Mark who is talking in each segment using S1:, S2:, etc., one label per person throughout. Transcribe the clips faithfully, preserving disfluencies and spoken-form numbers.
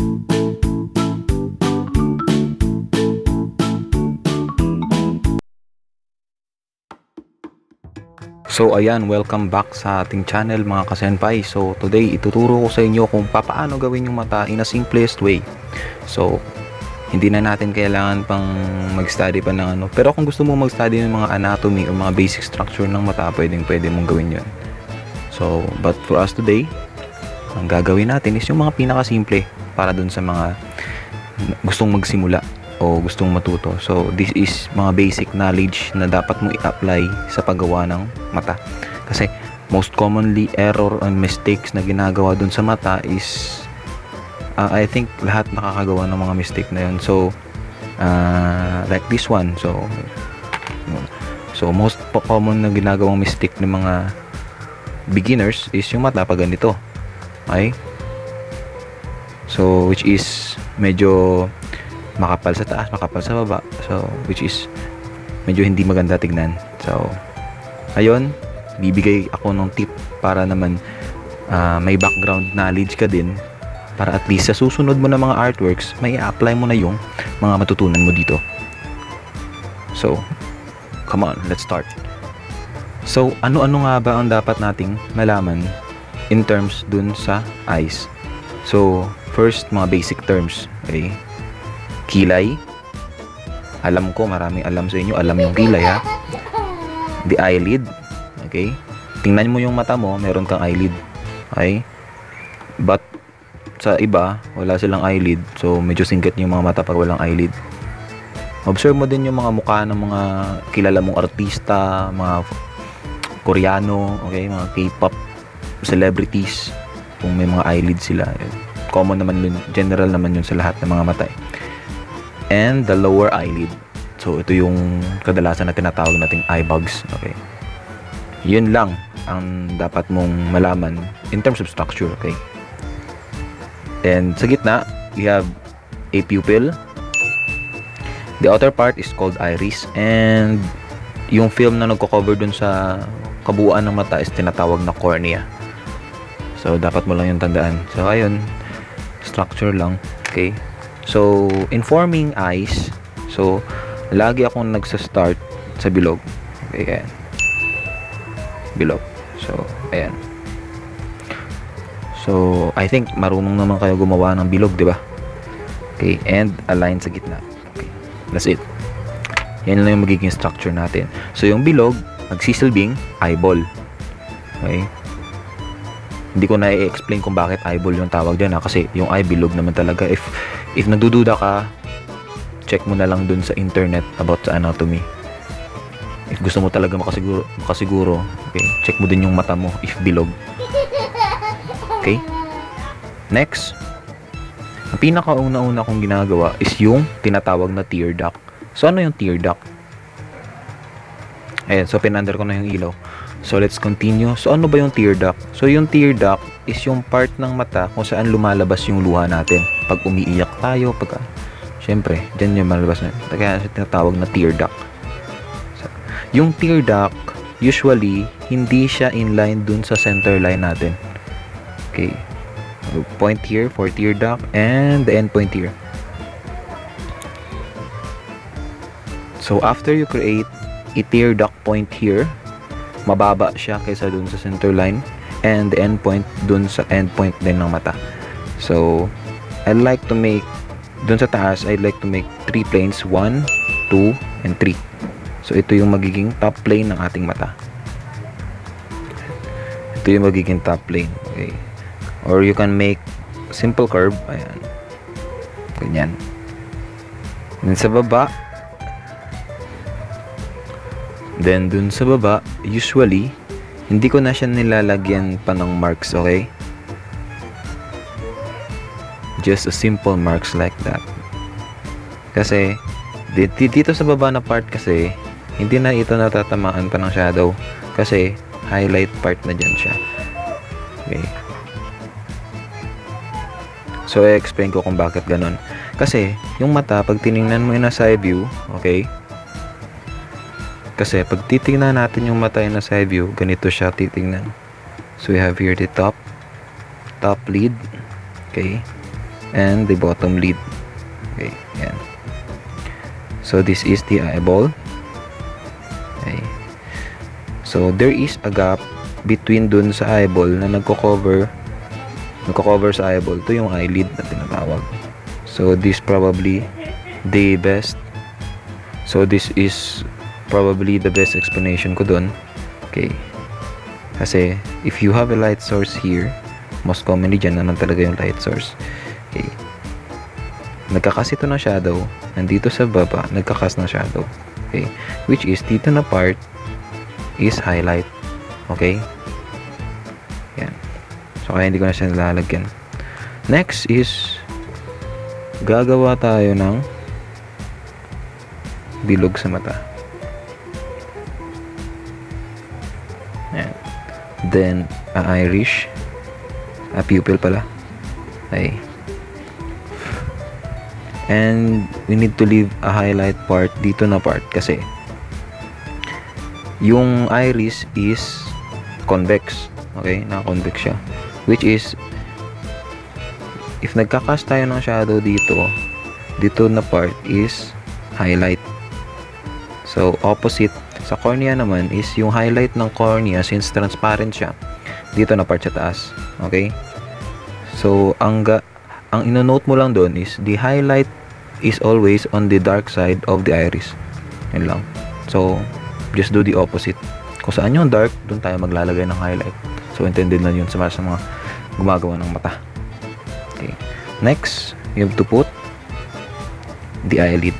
S1: So ayan, welcome back sa ating channel mga kasenpai. So today ituturo ko sa inyo kung paano gawin yung mata in a simplest way. So hindi na natin kailangan pang mag-study pa ng ano. Pero kung gusto mo mag-study ng mga anatomy o mga basic structure ng mata, pwedeng pwede mong gawin yun. So but for us today, ang gagawin natin is yung mga pinakasimple para dun sa mga gustong magsimula o gustong matuto. So this is mga basic knowledge na dapat mo i-apply sa paggawa ng mata. Kasi most commonly error and mistakes na ginagawa dun sa mata is uh, I think lahat nakakagawa ng mga mistake na yun. So uh, like this one. So so most common na ginagawang mistake ng mga beginners is yung mata pag ganito. Okay? So which is medyo makapal sa taas, makapal sa baba. So which is medyo hindi maganda tignan. So ayun, bibigay ako ng tip para naman uh, may background knowledge ka din, para at least sa susunod mo na mga artworks may i-apply mo na yung mga matutunan mo dito. So come on, let's start. So ano-ano nga ba ang dapat nating malaman in terms dun sa eyes? So first, mga basic terms. Okay, kilay. Alam ko maraming alam sa inyo, alam yung kilay ha. The eyelid. Okay, tingnan mo yung mata mo, meron kang eyelid. Okay, but sa iba wala silang eyelid, so medyo singkat yung mga mata pag walang eyelid. Observe mo din yung mga mukha ng mga kilala mong artista, mga Koreano, okay, mga K-pop celebrities, kung may mga eyelid sila. Common naman yun, general naman yun sa lahat ng mga mata. And the lower eyelid. So ito yung kadalasan na tinatawag nating eye bags. Okay, yun lang ang dapat mong malaman in terms of structure. Okay, and sa gitna we have a pupil. The outer part is called iris, and yung film na nagko-cover dun sa kabuuan ng mata is tinatawag na cornea. So dapat mo lang yung tandaan. So ayun, structure lang. Okay, so in forming eyes, so lagi akong nagsa-start sa bilog. Okay, ayan, bilog. So ayan, so I think marunong naman kayo gumawa ng bilog, di ba? Okay, and align sa gitna. Okay, that's it. Yan lang yung magiging structure natin. So yung bilog magsisilbing eyeball. Okay, hindi ko na i-explain kung bakit eyeball yung tawag dyan ha, kasi yung eye bilog naman talaga. If if nagdududa ka, check mo na lang dun sa internet about sa anatomy. If gusto mo talaga makasiguro, makasiguro okay, check mo din yung mata mo if bilog. Okay, next, ang pinakauna-una kong ginagawa is yung tinatawag na tear duct. So ano yung tear duct? Ayan, so pinander ko na yung ilaw. So let's continue. So ano ba yung tear duct? So yung tear duct is yung part ng mata kung saan lumalabas yung luha natin. Pag umiiyak tayo, pag syempre, dyan yung malabas na. Kaya tinatawag na tear duct. So, yung tear duct, usually, hindi siya inline dun sa center line natin. Okay. Point here for tear duct and the end point here. So after you create a tear duct point here, mababa siya kaysa dun sa center line, and the end point dun sa end point din ng mata. So I like to make dun sa taas, I'd like to make three planes, one, two, and three. So ito yung magiging top plane ng ating mata. Ito yung magiging top plane. Okay, or you can make simple curve. Ayan, ganyan. And sa baba, then dun sa baba, usually hindi ko na siya nilalagyan pa ng marks. Okay, just a simple marks like that. Kasi dito sa baba na part, kasi hindi na ito natatamaan pa ng shadow, kasi highlight part na dyan siya. Okay, so i-explain ko kung bakit ganun. Kasi yung mata, pag tiningnan mo in a side view, okay, kasi pag titingnan natin yung mata in a side view, ganito siya titingnan. So we have here the top top lid. Okay, and the bottom lid. Okay, yan. So this is the eyeball. Okay. So there is a gap between dun sa eyeball na nagko-cover nagko-cover sa eyeball. Ito yung eyelid na tinatawag. So this probably the best. So this is probably the best explanation ko dun. Okay. Kasi if you have a light source here, most commonly dyan naman talaga yung light source. Okay. Nagkakas ito ng shadow. Nandito sa baba, nagkakas ng shadow. Okay. Which is dito na part is highlight. Okay. Yan. So kaya hindi ko na siya nalalagyan. Next is gagawa tayo ng bilog sa mata. Yan. Then a iris, a pupil pala. Okay. And we need to leave a highlight part dito na part kasi yung iris is convex. Okay, naka-convex siya. Which is, if nagkakast tayo ng shadow dito, dito na part is highlight. So, opposite sa cornea naman is yung highlight ng cornea, since transparent siya, dito na part sa taas. Okay? So, ang, ga, ang ino-note mo lang doon is, the highlight is always on the dark side of the iris. Yan lang. So, just do the opposite. Kung saan yung dark, doon tayo maglalagay ng highlight. So, intended na yun sa mga, sa mga gumagawa ng mata. Okay. Next, you have to put the eyelid.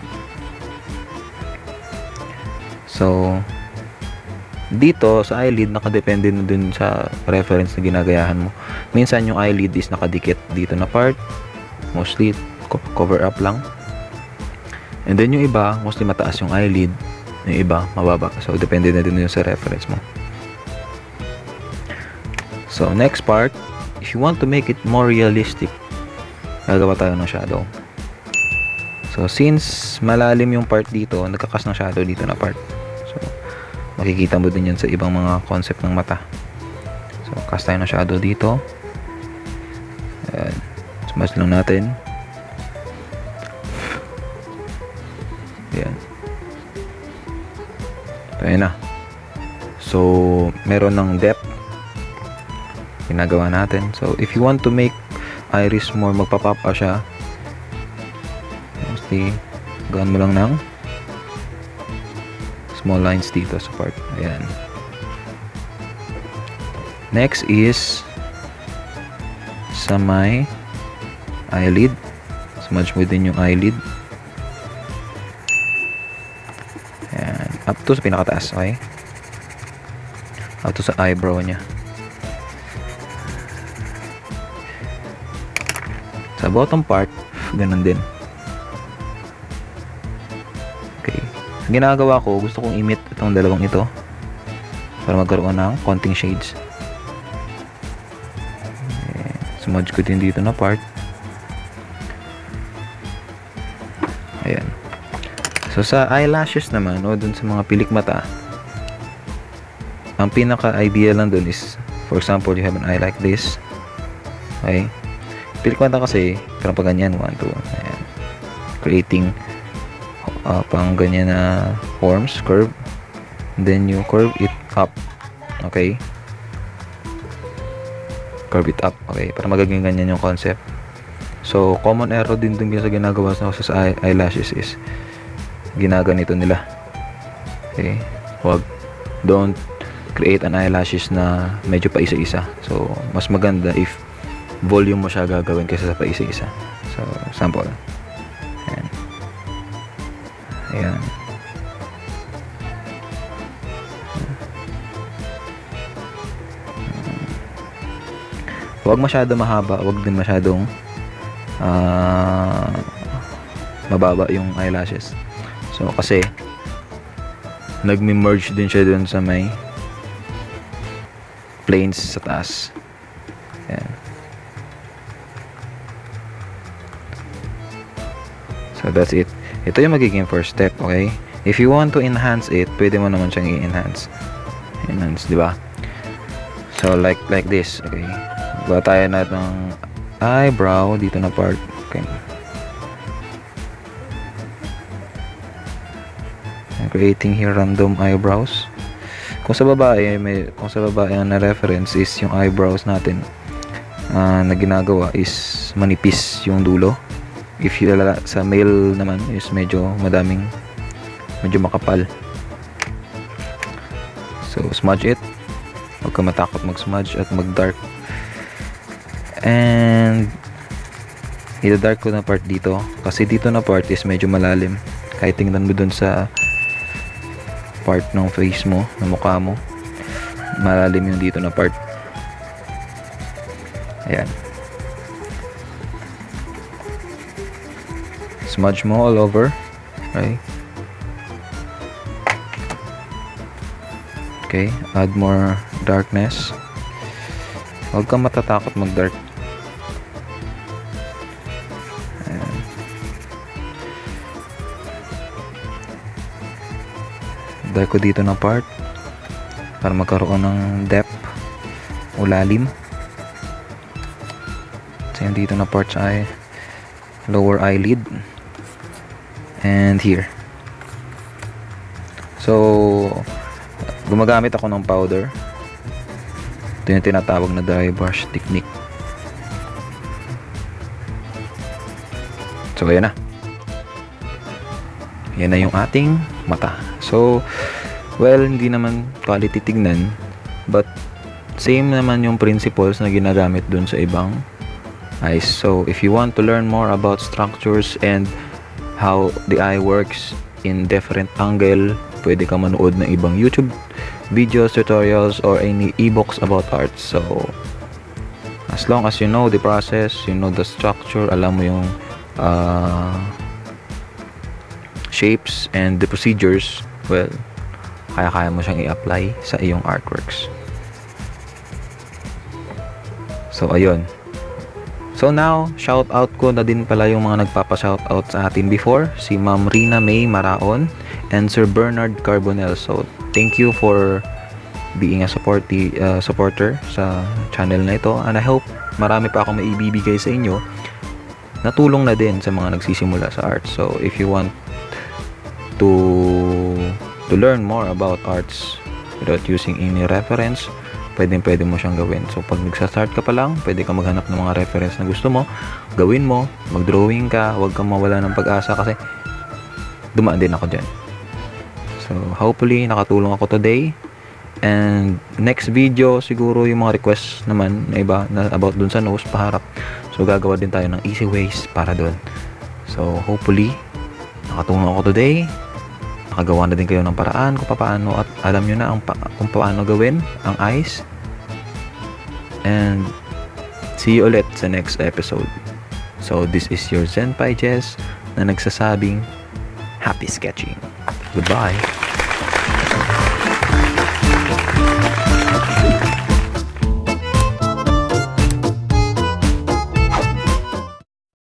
S1: So, dito sa eyelid, nakadepende na dun sa reference na ginagayahan mo. Minsan, yung eyelid is nakadikit dito na part. Mostly, cover up lang. And then, yung iba, mostly mataas yung eyelid. Yung iba, mababa. So, depende na din yun sa reference mo. So, next part, if you want to make it more realistic, gagawa tayo ng shadow. So, since malalim yung part dito, nagkakas ng shadow dito na part. So, makikita mo din yan sa ibang mga concept ng mata. So, cast tayo ng shadow dito. Ayan. Smash lang natin. Ayan. So, ayan na. So, meron ng depth. Ginagawa natin. So, if you want to make iris more, magpa-pop out siya. Mostly, gawin mo lang ng small lines dito sa part. Ayan. Next is sa may eyelid. Smudge mo din yung eyelid. Ayan. Up to sa pinakataas. Okay? Up to sa eyebrow niya. Sa bottom part, ganun din. Okay. Ang ginagawa ko, gusto kong imit itong dalawang ito para magkaroon ng konting shades. Okay. Smudge ko din dito na part. Ayan. So, sa eyelashes naman, o dun sa mga pilik mata, ang pinaka-idea lang dun is, for example, you have an eye like this. Okay. Pilik mata kasi, parang pag ganyan, one, two, ayan. Creating uh, pang ganyan na forms, curve. And then you curve it up. Okay? Curve it up. Okay? Para magaging ganyan yung concept. So, common error din dun sa ginagawa sa, sa eyelashes is ginaganito nila. Okay? Huwag. Don't create an eyelashes na medyo pa isa-isa. So, mas maganda if volume mo siya gagawin kaysa sa pa isa-isa. So, sample. Ayan. Ayan. Huwag masyado mahaba, huwag din masyadong uh, mababa yung eyelashes. So, kasi nagme-merge din siya dun sa may planes sa taas. Ayan. So, that's it. Ito yung magiging first step, okay? If you want to enhance it, pwede mo naman siyang i-enhance. Enhance, di ba? So, like like this, okay? Gawa tayo na itong eyebrow, dito na part. Okay. I'm creating here random eyebrows. Kung sa babae, may, kung sa babae ang na-reference is yung eyebrows natin uh, na ginagawa is manipis yung dulo. If you, sa male naman is medyo madaming, medyo makapal. So smudge it. Huwag ka matakot mag-smudge at mag-dark. And ida-dark ko na part dito kasi dito na part is medyo malalim. Kahit tingnan mo dun sa part ng face mo, ng mukha mo, malalim yung dito na part. Ayan. Smudge mo all over. Right? Okay, add more darkness. Huwag kang matatakot mag-dark. Ayan. Dark ko dito na part para magkaroon ng depth o lalim. Same dito na part sa eye, lower eyelid. And here. So, gumagamit ako ng powder. Ito yung tinatawag na dry brush technique. So, ayan na. Yan na yung ating mata. So, well, hindi naman quality tignan. But, same naman yung principles na ginagamit dun sa ibang eyes. So, if you want to learn more about structures and how the eye works in different angle, pwede ka manood ng ibang YouTube videos, tutorials, or any ebooks about art. So as long as you know the process, you know the structure, alam mo yung uh, shapes and the procedures, well, kaya-kaya mo siyang i-apply sa iyong artworks. So ayun. So now, shout out ko na din pala yung mga nagpapa-shout out sa atin before, si Ma'am Rina May Maraon and Sir Bernard Carbonell. So thank you for being a supporty, uh, supporter sa channel na ito, and I hope marami pa akong maibibigay sa inyo na tulong na din sa mga nagsisimula sa art. So if you want to to learn more about arts without using any reference, pwedeng pwede mo siyang gawin. So pag nagsa-start ka pa lang, pwede ka maghanap ng mga reference na gusto mo, gawin mo, mag-drawing ka, huwag kang mawala ng pag-asa kasi dumaan din ako dyan. So hopefully nakatulong ako today, and next video siguro yung mga requests naman na iba na about dun sa nose paharap, so gagawa din tayo ng easy ways para dun. So hopefully nakatulong ako today, nakagawa na din kayo ng paraan kung paano, at alam nyo na ang pa kung paano gawin ang eyes. And see you ulit sa next episode. So this is your Zenpai Jess na nagsasabing happy sketching. Goodbye.